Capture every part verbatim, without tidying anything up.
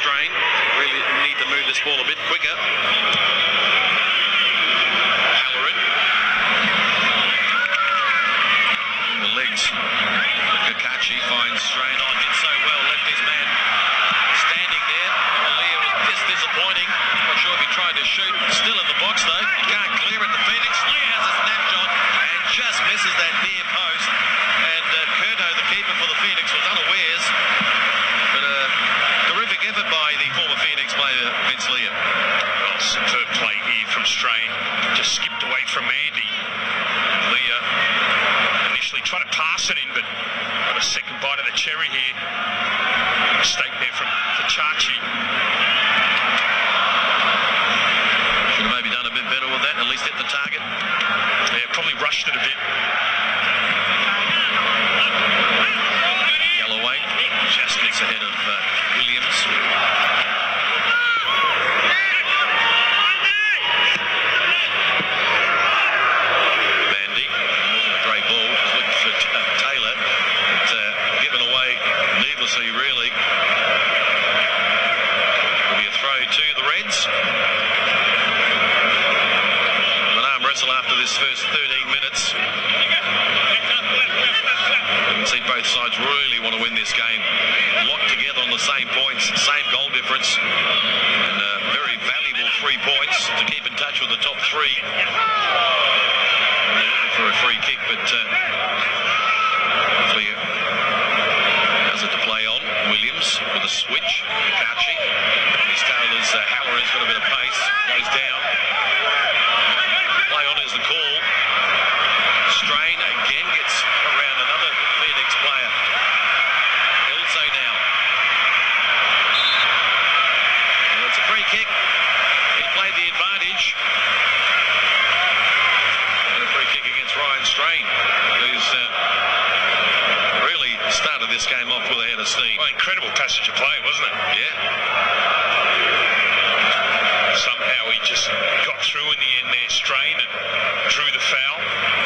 Strain. Really need to move this ball a bit quicker. Halloran. The legs. Kakachi finds Strain on. Did so well. Left his man standing there. Leah was just disappointing. Not sure if he tried to shoot. Still in the box though. Can't clear it to Phoenix. Leah has a snapshot and just misses that near post. And uh, Curto, the keeper for the Phoenix, was unawares. But a uh, terrific effort by the former Phoenix player, Vince Leah. Well, superb play here from Strain. Just skipped away from Andy. Leah initially tried to pass it in, but got a second bite of the cherry here. Mistake there from Kakachi. Should have maybe done a bit better with that, at least hit the target. Yeah, probably rushed it a bit. Galloway just gets ahead of uh, Williams. Bandy, wasn't a great ball, was looking for uh, Taylor, but uh, given away needlessly really. Will be a throw to the Reds. After this first thirteen minutes, you can see both sides really want to win this game. Locked together on the same points, same goal difference, and uh, very valuable three points to keep in touch with the top three. They're looking for a free kick, but uh, hopefully has it to play on. Williams with a switch. Kakachi. His tailor's uh, Halloran's got a bit of pace. Goes down. The call. Strain again gets around another Phoenix player. Also now. Well, it's a free kick. He played the advantage. And a free kick against Ryan Strain, who's uh, really started this game off with a head of steam. Well, incredible passage of play, wasn't it? Yeah. Somehow he just got through in the end there, Strain, and drew the foul.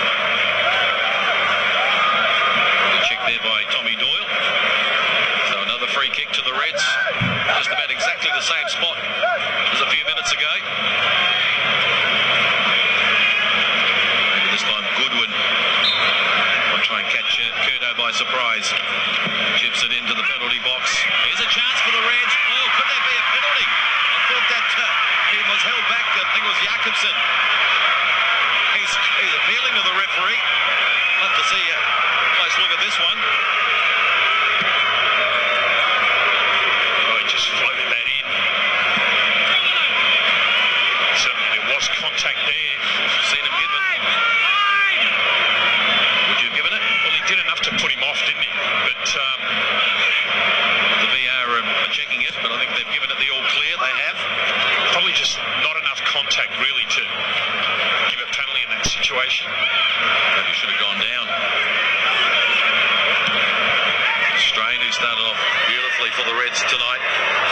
Good check there by Tommy Doyle. So another free kick to the Reds. Just about exactly the same spot as a few minutes ago. Maybe this time Goodwin will try and catch uh, Curto by surprise. Chips it into the penalty box. Here's a chance for the Reds. Oh, could there be a penalty? I thought that uh, he was held back. I think it was Jakobsen. He's, he's appealing to the referee. Love to see a close look at this one. Oh, he just floated that in. Certainly there was contact there. Seen him give it. Would you have given it? Well, he did enough to put him off, didn't he? But um, the V A R are checking it, but I think they've given it the all clear. They have. Probably just not enough contact really to give a penalty in that situation. Maybe should have gone down. Strain, who started off beautifully for the Reds tonight.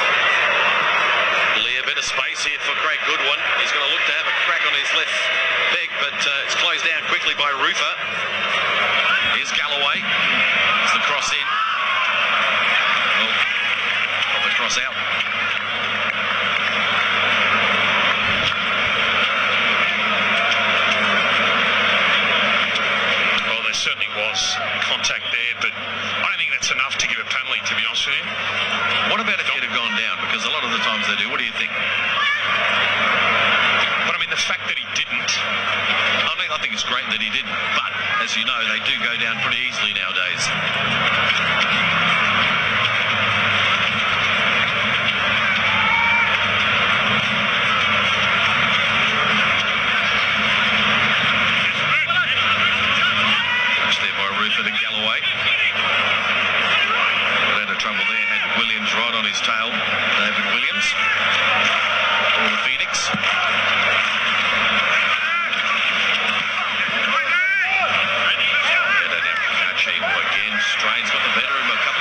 Leah, bit of space here for Craig Goodwin. He's going to look to have a crack on his left leg, but uh, it's closed down quickly by Rufer. Here's Galloway. It's the cross in. Well, got the cross out. Certainly was contact there, but I don't think that's enough to give a penalty, to be honest with you. What about if it had gone down? Because a lot of the times they do. What do you think? But I mean, the fact that he didn't. I mean, I think it's great that he didn't, but as you know, they do go down pretty easily nowadays. For the Galloway. Got out of trouble there, had Williams right on his tail. David Williams. For the Phoenix. Better now, Kakachi again. Strain's got the better of him a couple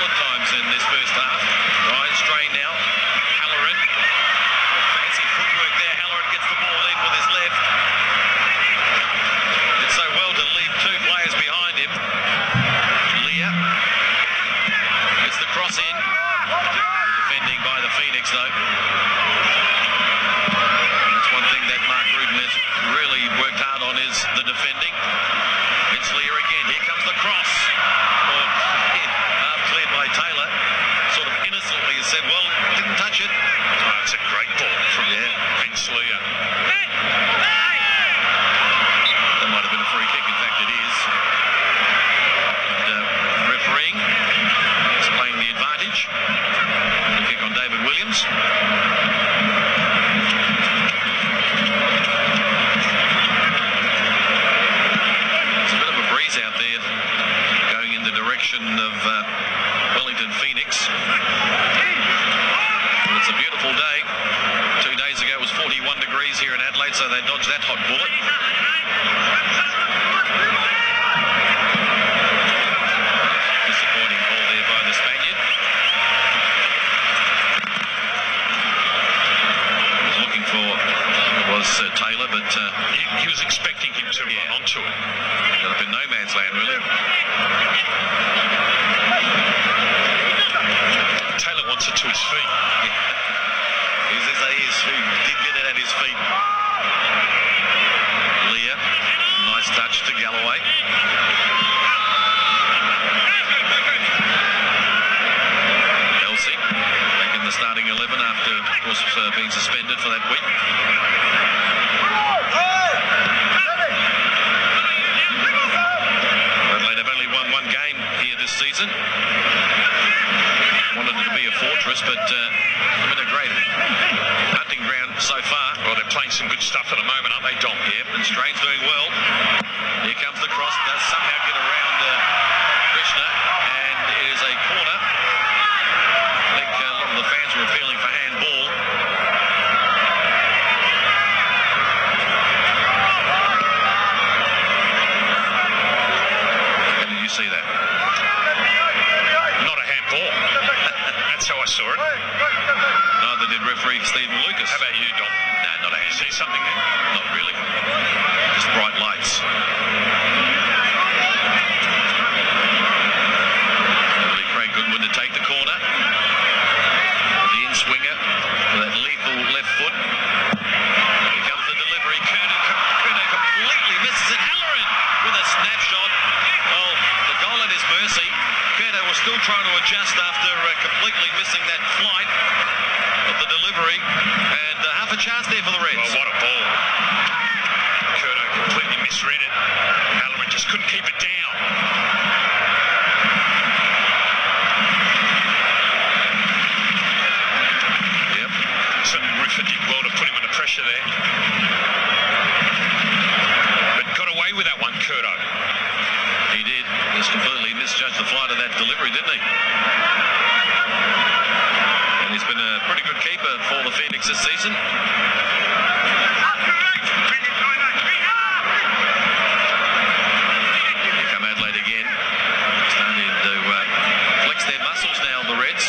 dodge that hot bullet. Disappointing ball there by the Spaniard. He was looking for was uh, Taylor, but uh, he, he was expecting him to yeah. run onto it. Got up in no man's land, really. Taylor wants it to his feet. Yeah. He says that he is who did get it at his feet. Leah, nice touch to Galloway. Elsie, back in the starting eleven after, of course, uh, being suspended for that week. Adelaide have only won one game here this season. Wanted it to be a fortress, but uh, been a great hunting ground so far. Well, they're playing some good stuff at the moment, aren't they, Dom? Yep, and Strain's doing well. Here comes the cross. Does somehow get around uh, Krishna, and it is a corner. I think uh, a lot of the fans were appealing for handball. How did you see that? Not a handball. That's how I saw it. Neither did referee Stephen Lucas. How about you, Dom? No, not a handball. See something there? Not really. Just bright lights. Really Craig Goodwin to take the corner. The in-swinger with that lethal left foot. Here comes the delivery. Curnow, Curnow completely misses it. Halloran with a snapshot. Well, the goal at his mercy. Curnow was still trying to adjust after uh, completely missing that flight of the delivery. And uh, half a chance there for the Reds. Well, what a ball. Curnow completely misread it. Halloran just couldn't keep it down. Yep. Certainly Ruffer did well to put him under pressure there. But got away with that one, Curnow. He did. Just completely misjudged the flight of that delivery, didn't he? And he's been a pretty good keeper for the Phoenix this season. Here come Adelaide again. Starting to uh, flex their muscles now, the Reds.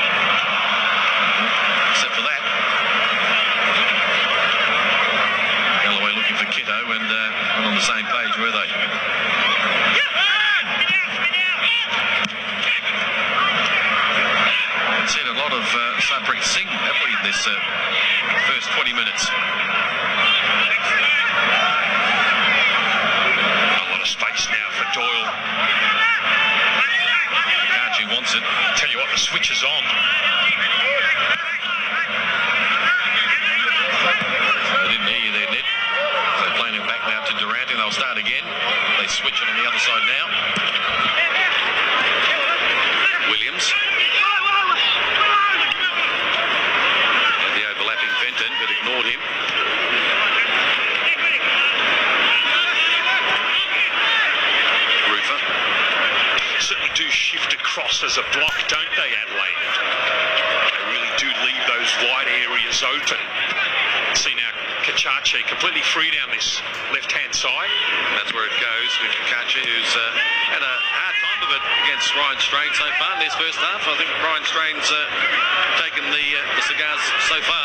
Except for that. Galloway looking for Kitto, and uh, not on the same page, were they? We've seen a lot of uh, Sarpreet Singh, have we, in this uh, first twenty minutes? A lot of space now for Doyle. Archie wants it. Tell you what, the switch is on. I didn't hear you there, Ned. So playing it back now to Durant, and they'll start again. They switch it on the other side now. Williams. Had the overlapping Fenton, but ignored him. Ruffer. Certainly do shift across as a block, don't they, Adelaide? They really do leave those wide areas open. See now, Kachachi completely free down this left-hand side. That's where it goes with Kachachi, who's uh, had a hard time of it against Ryan Strain so far in this first half. I think Ryan Strain's uh, taken the, uh, the cigars so far.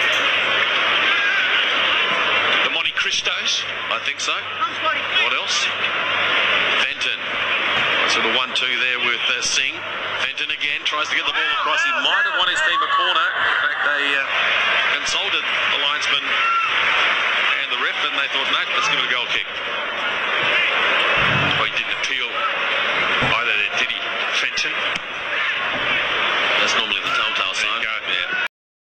The Monte Cristos? I think so. What else? Fenton. Sort of one two there with uh, Singh. Fenton again tries to get the ball across. He might have won his team a corner. In fact, they uh, consulted the linesman and the ref, and they thought, no, let's give it a goal kick. Well, he didn't appeal either, did he, Fenton? That's normally the telltale sign. There you go. Yeah.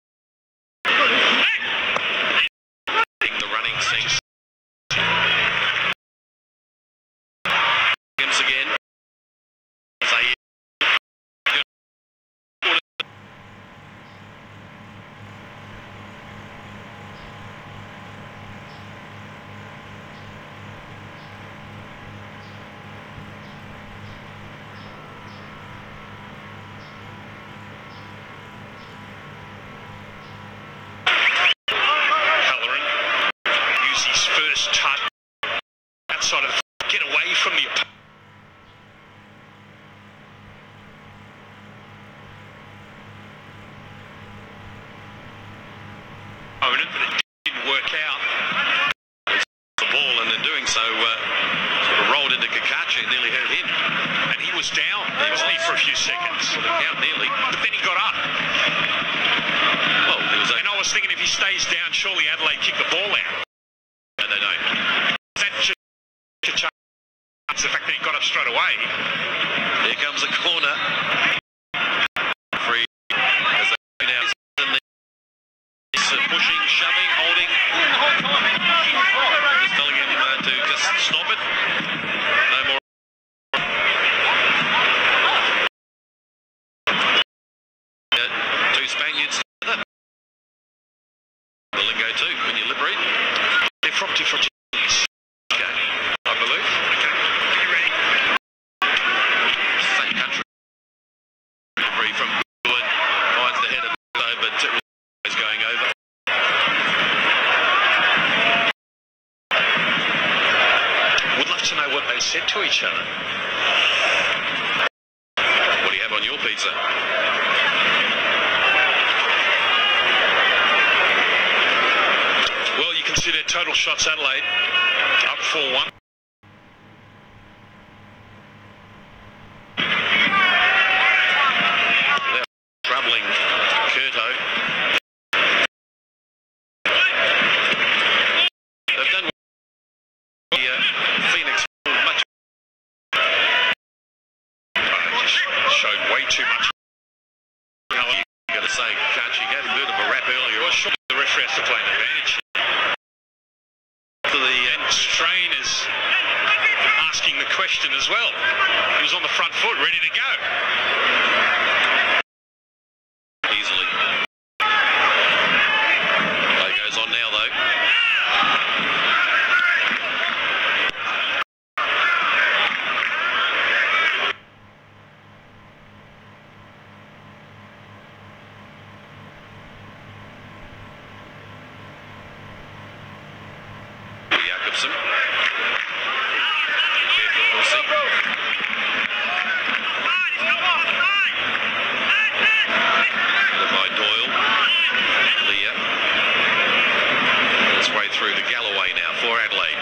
The running Singh. Williams again. Say outside of the get away from the opponent, but it didn't work out. The ball, and in doing so, uh, sort of rolled into Kakachi and nearly hurt him. And he was down, wasn't he, for a few seconds? Down nearly. But then he got up. Well, he was. And I was thinking if he stays down, surely Adelaide kick the ball out. No, they don't. That just the fact that he got up straight away. Here comes a corner. Free as they now in the pushing, shoving, holding. Just telling him uh, to just stop it. No more. Uh, two Spaniards together. The lingo too, when you lip read. They're from different cities. Okay, I believe. Okay, get ready. Same country. Free from Goodwin. Finds the head of the though, but it was going over. Would love to know what they said to each other. What do you have on your pizza? Well, you consider total shots Adelaide up four one. Troubling Curto. They've done the uh, Phoenix much. Uh, just showed way too much. You got to say, Kachi gave him a bit of a rap earlier. Well, surely the referee has to play an advantage. To the And Strain is asking the question as well. He was on the front foot, ready to go. easily. Play goes on now, though. Jacobson. By Doyle. Leah. Its way through to Galloway now for Adelaide.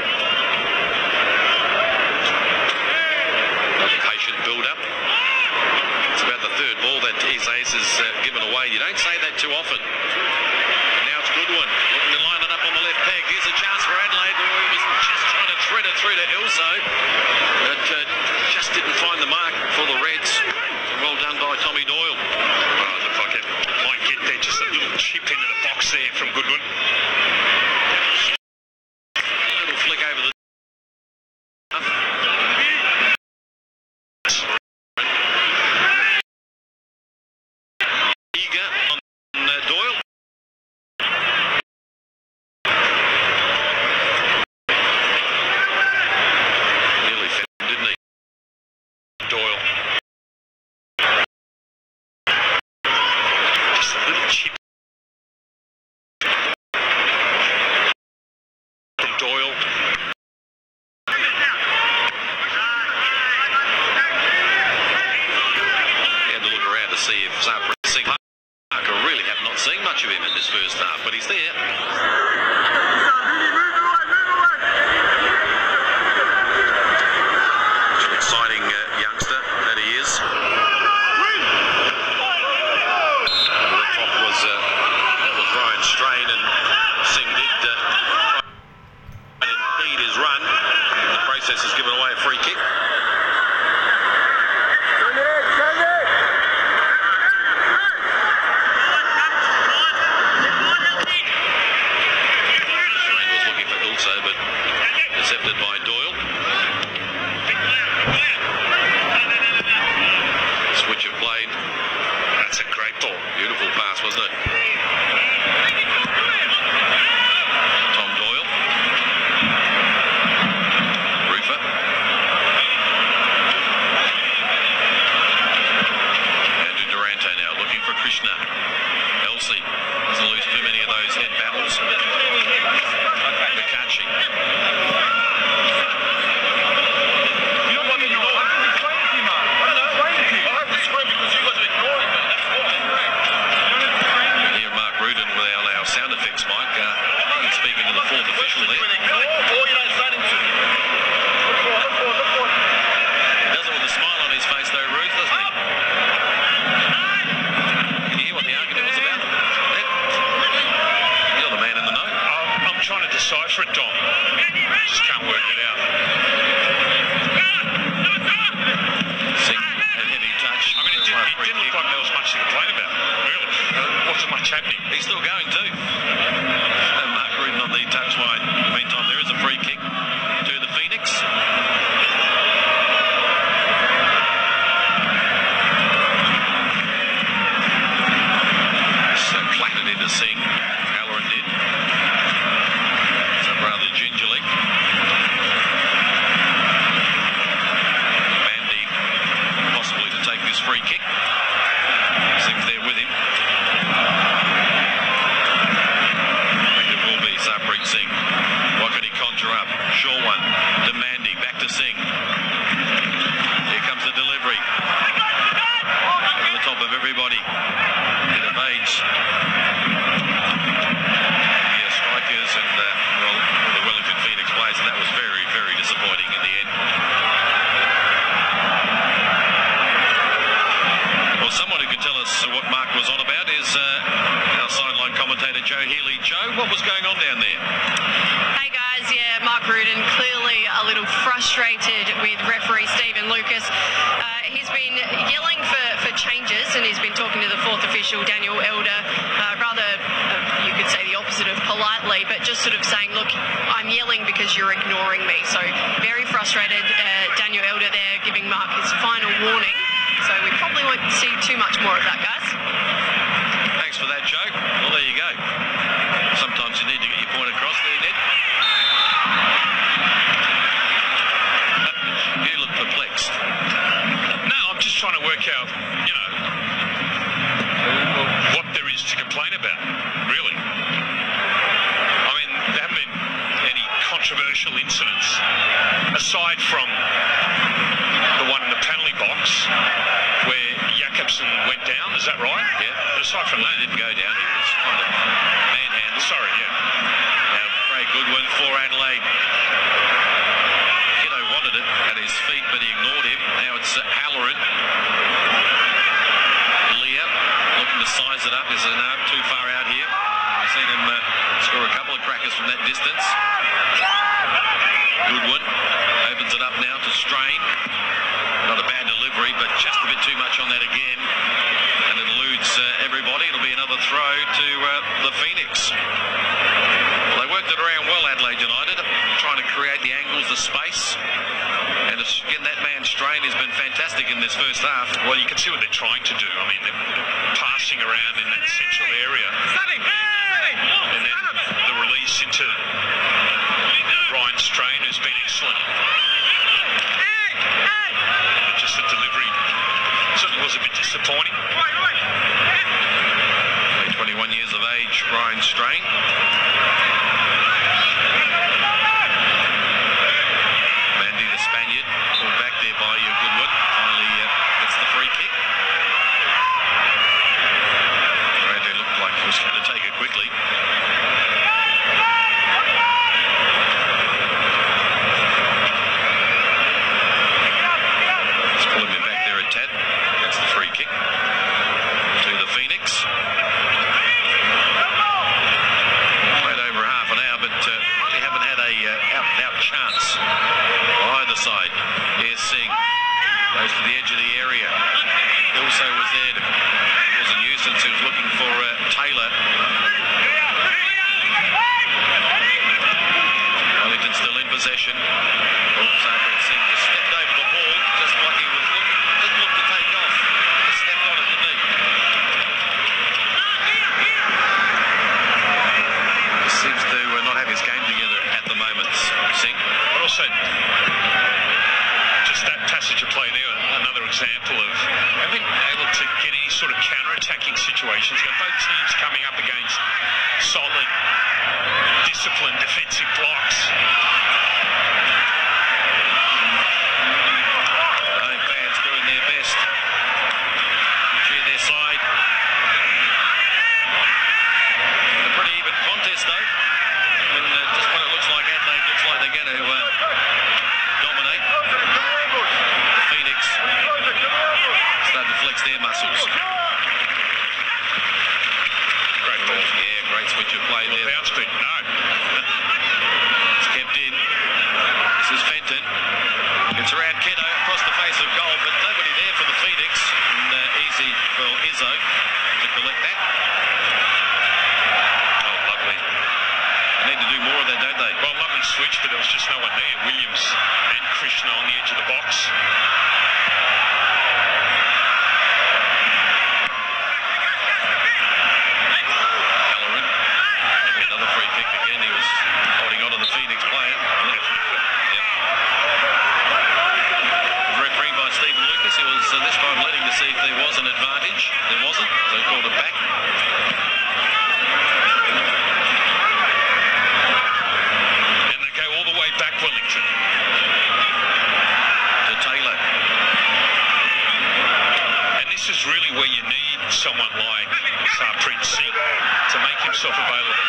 Another patient build-up. It's about the third ball that Izace has uh, given away. You don't say that too often. And now it's Goodwin looking to line it up on the left peg. Here's a chance for Adelaide. He was just trying to thread it through to Ilso, but uh, just didn't find the mark for the Reds. Well done by Tommy Doyle. Oh, it looked like it might get there. Just a little chip into the box there from Goodwin. A little flick over the... Eager on uh, Doyle. Nearly found, didn't he? Doyle. Just a little chip from Doyle. He had to look around to see if Zapra Singh Parker really have not seen much of him in this first half, but he's there. An exciting uh, youngster that he is. The top was, uh, that was Ryan Strain, and Singh did uh, try and impede his run. In the process has given away a free kick. Strain was looking for Ilso, but intercepted by Doyle. Switch of play. That's a great ball. Beautiful pass, wasn't it? Tom Doyle. Rufer. Andrew Durante now looking for Krishna. Elsie doesn't lose too many of those head battles. Makachi. controversial there. He does it with a smile on his face though, Ruth, doesn't he? Can you hear what the argument was about? Ed? You're the man in the know. I'm, I'm trying to decipher it, Dom. Just can't work it out. Singh and heavy touch. I mean, it, did, it didn't look like there was much to complain about, really. There wasn't much happening. He's still going too. And Mark Rudin on the touchline. Meantime, there is a free kick to the Phoenix. So clattered into Singh. Halloran did. So rather gingerly. Mandy possibly to take this free kick. Sing's there with him. It will be Sarpreet Singh. What can he conjure up? Sure one. To Mandy. Back to Singh. Here comes the delivery. Over the top of everybody. Bit of age. The strikers and uh, well, the Wellington Phoenix players, and that was very, very disappointing in the end. Well, someone who can tell us what Mark was on about is uh, our sideline commentator, Joe Healy. Joe, what was going on down there? Hey guys, yeah, Mark Rudin clearly a little frustrated with referee Stephen Lucas. Uh, he's been yelling for, for changes, and he's been talking to the fourth official, Daniel Elder, uh, rather, uh, you could say the opposite of politely, but just sort of saying, look, I'm yelling because you're ignoring me. So very frustrated, uh, Daniel Elder there giving Mark his final warning. So we probably won't see too much more of that, guys. Thanks for that, Joe. Well, there you go. Sometimes you need to get your point across there, Ned. You look perplexed. No, I'm just trying to work out, you know, what there is to complain about, really. I mean, there haven't been any controversial incidents, aside from the one in the penalty box where Jakobsen went down, is that right? Yeah. But aside from Well, that... he didn't go down, he was kind of manhandled. Sorry, yeah. Now, Craig Goodwin for Adelaide. Kiddo wanted it at his feet, but he ignored him. Now it's uh, Halloran. Leah looking to size it up. Is it no, too far out here? We've seen him uh, score a couple of crackers from that distance. Goodwin opens it up now to Strain. Not a bad delivery, but just a bit too much on that again. And it eludes uh, everybody. It'll be another throw to uh, the Phoenix. Well, they worked it around well, Adelaide United, trying to create the angles, the space. And again, that man Strain has been fantastic in this first half. Well, you can see what they're trying to do. I mean, they're, they're passing around in that central area. And then the release into Ryan Strain, who's been excellent. But just the delivery certainly was a bit disappointing. twenty-one years of age, Ryan Strain. Mandy, the Spaniard, pulled back there by uh, Goodwin. Finally uh, gets the free kick. Randy looked like he was going to take it quickly. Just pulling me back there a tad. That's the free kick to the Phoenix. Played over half an hour, but uh, we haven't had a uh, out-and-out chance on either side. Here's Singh. Goes to the edge of the area. Also was there to cause a nuisance. He was looking for uh, Taylor. Wellington still in possession. Oh, Sarpreet Singh just stepped over the ball, just like he was looking, didn't look to take off. Just stepped on it, didn't he? Just seems to uh, not have his game together at the moment, Singh. But also, just that passage of play there, another example of having been able to get any sort of counter-attacking situations. Got both teams coming up against solid, disciplined defensive blocks. The home fans doing their best to cheer their side. A pretty even contest, though. And uh, just when it looks Guzzo to collect that. Oh, lovely. They need to do more of that, don't they? Well, lovely switch, but there was just no one there. Williams and Krishna on the edge of the box. So this time letting to see if there was an advantage. There wasn't, so he called it back. And they go all the way back, Wellington. To Taylor. And this is really where you need someone like Sarpreet Singh to make himself available.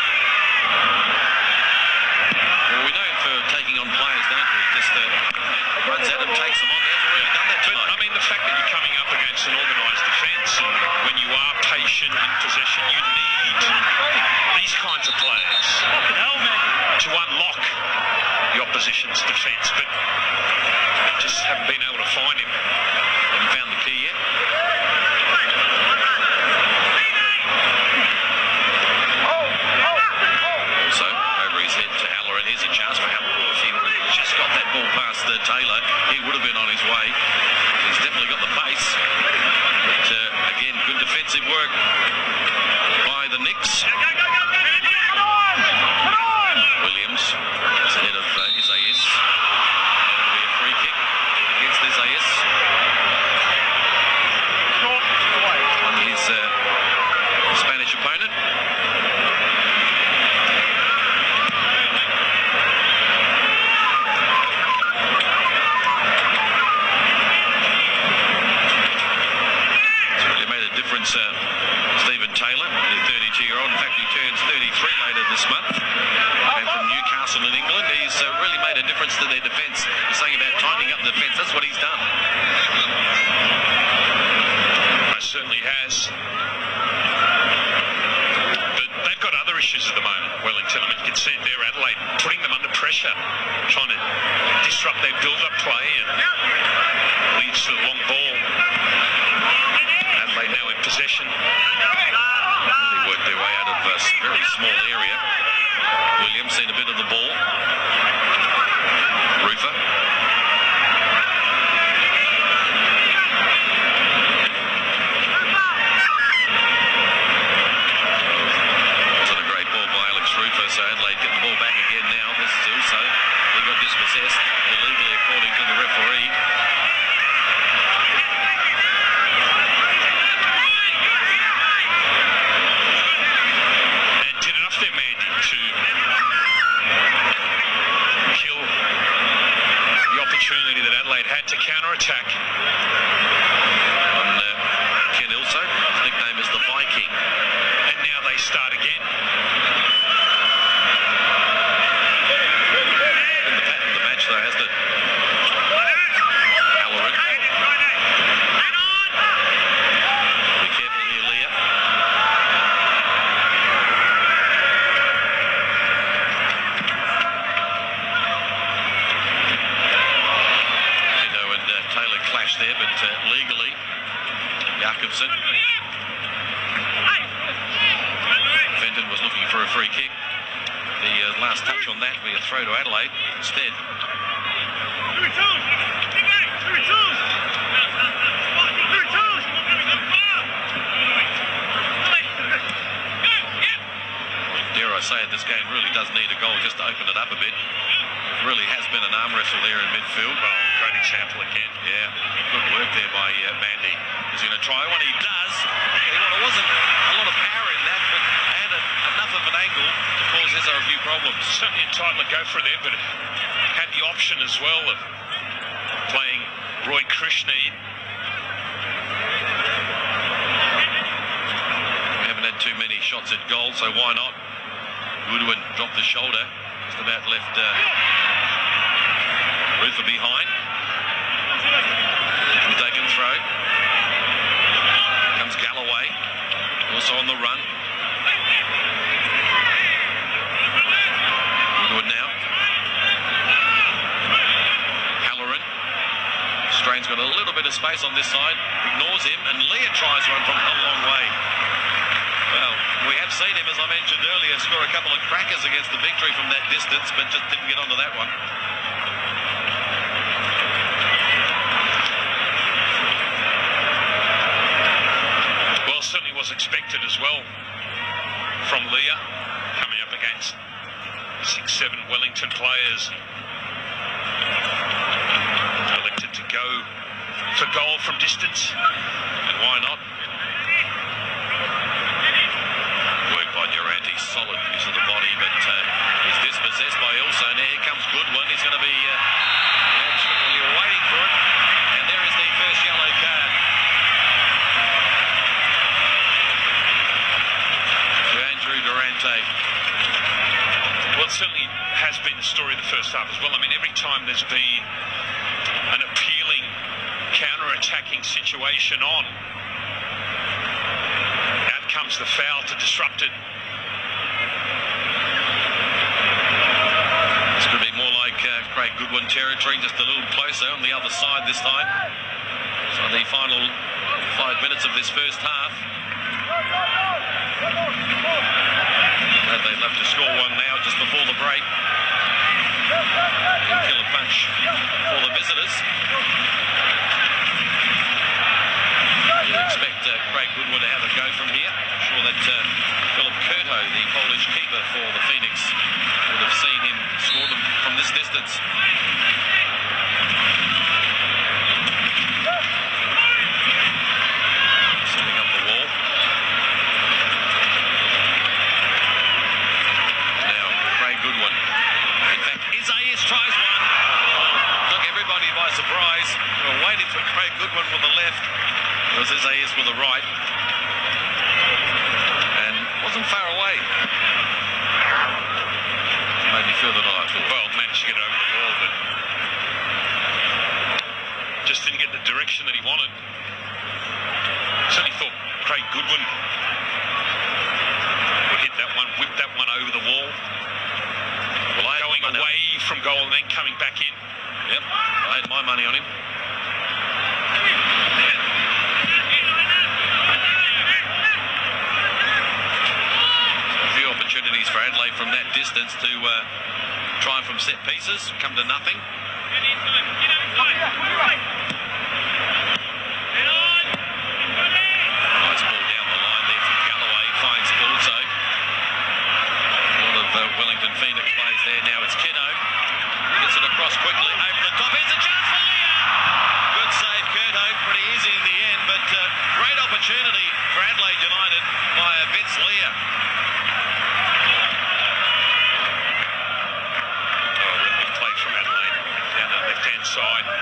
Well, we know him for taking on players, don't we? Just uh, runs at him, takes them on. He hasn't really done that tonight. But, I mean, the fact that you're coming up against an organised defence, and when you are patient in possession, you need these kinds of players to unlock the opposition's defence, but just haven't been able to find him. Haven't found the key yet. Also, over his head to Haller, and here's a chance for Haller. If he would have just got that ball past uh, Taylor, he would have been on his way. He's definitely got the pace. But uh, again, good defensive work by the Knicks. Williams is ahead of uh, Isaias. And it'll be a free kick against Isaias. On his uh, Spanish opponent. Uh, Stephen Taylor, the thirty-two-year-old. In fact, he turns thirty-three later this month. Came from Newcastle in England. He's uh, really made a difference to their defence. He's saying about tightening up the defence. That's what he's done. It certainly has. But they've got other issues at the moment, Wellington. I mean, you can see it there, Adelaide, putting them under pressure, trying to disrupt their build-up play, and leads to the long ball. Adelaide now in possession. Really worked their way out of a very small area. Williams seen a bit of the ball. Rufer. Wasn't a great ball by Alex Rufer, so Adelaide get the ball back again now. This is also, he got dispossessed illegally according to the referee. Opportunity that Adelaide had to counter-attack. On uh, Ken Ilso, his nickname is the Viking. And now they start again. In the pattern of the match, though, hasn't it? Halloran. Be careful here, Leah. Clash there, but uh, legally, Jakobsen. Fenton was looking for a free kick. The uh, last touch on that will be a throw to Adelaide instead. Dare I say it, this game really does need a goal just to open it up a bit. It really has been an arm wrestle there in midfield. Well, great example again. Yeah, good work there by uh, Mandy. He's going to try one. He does. Well, it wasn't a lot of power in that, but had a, enough of an angle to cause Izzo a few problems. Certainly entitled to go for it there, but had the option as well of playing Roy Krishna. We haven't had too many shots at goal, so why not? Goodwin dropped the shoulder. Just about left uh, Rufer behind. Taken throw. Comes Galloway. Also on the run. Goodwin now. Halloran. Strain's got a little bit of space on this side, ignores him, and Leah tries one from a long way. Well, we have seen him, as I mentioned earlier, score a couple of crackers against the Victory from that distance, but just didn't get onto that one. Well, certainly was expected as well from Leah, coming up against six, seven Wellington players. Elected to go for goal from distance, and why not? Work by Durante, solid use of the body, but uh, is dispossessed by Ilson. Here comes Goodwin. He's going to be uh, absolutely waiting for it, and there is the first yellow card to Andrew Durante. Well, it certainly has been the story of the first half as well. I mean, every time there's been an appealing counter-attacking situation on, out comes the foul to disrupt it. This could be more like uh, Craig Goodwin territory, just a little closer on the other side this time. So the final five minutes of this first half. Glad they'd love to score one now just before the break. And kill a punch for the visitors. You'd expect uh, Craig Goodwin to have a go from here. I'm sure that uh, Philip Curto, the Polish keeper for the Phoenix, would have seen him score them from this distance. Setting up the wall. Now, Craig Goodwin. In fact, Isaias tries one. Took everybody by surprise. We were waiting for Craig Goodwin with the left. It was Isaias with the right. And wasn't far away. Maybe further than I thought. Well, managed to get over the wall, but just didn't get the direction that he wanted. Certainly thought Craig Goodwin would hit that one, whip that one over the wall. Well, I going away from goal and then coming back in. Yep, I had my money on him. A few opportunities for Adelaide from that distance to uh, try from set pieces, come to nothing. Nice ball down the line there from Galloway, finds Bilto. A lot of uh, Wellington Phoenix plays there. Now it's Kiddo. Gets it across quickly, over the top. Here's a chance for Leah. Good save, Curto. Pretty easy in the end, but uh, great opportunity for Adelaide United by uh, Vince Leah. Oh, really good play from Adelaide down that left-hand side.